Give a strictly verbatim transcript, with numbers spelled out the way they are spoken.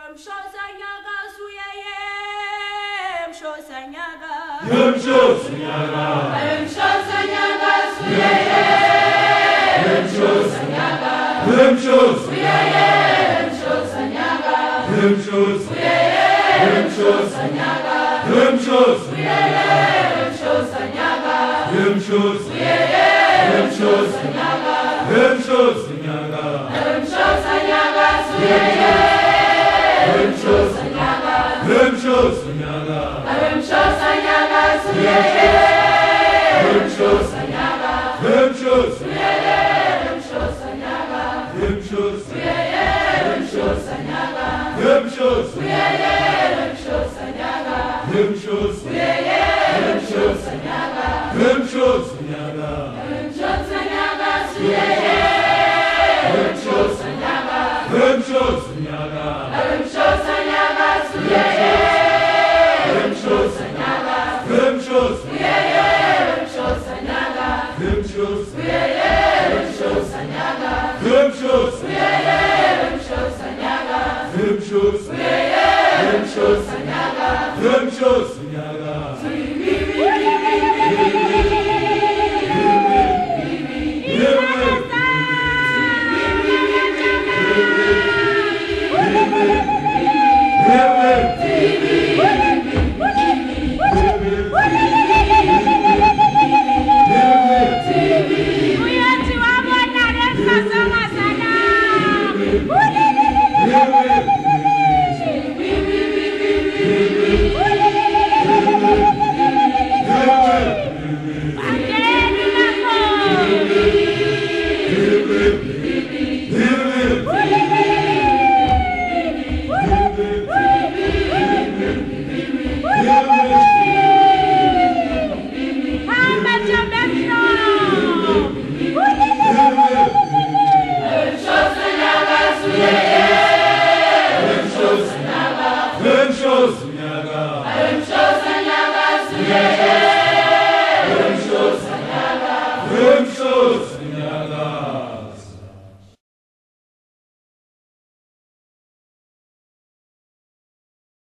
Mshosanyaga suyeye, mshosanyaga. Mshosanyaga. Mshosanyaga suyeye, mshosanyaga. Mshosanyaga. Mshosanyaga. Mshosanyaga. Mshosanyaga. Mshosanyaga. Mshosanyaga. Mshosanyaga. Mshosanyaga. Mshosanyaga. Mshosanyaga suyeye. Mshosanyaga. Mshosanyaga. Mshosanyaga suyeye. Mshosanyaga. Mshosanyaga. Mshosanyaga. Mshosanyaga. Mshosanyaga. Mshosanyaga. Mshosanyaga. Mshosanyaga. Mshosanyaga. Mshosanyaga.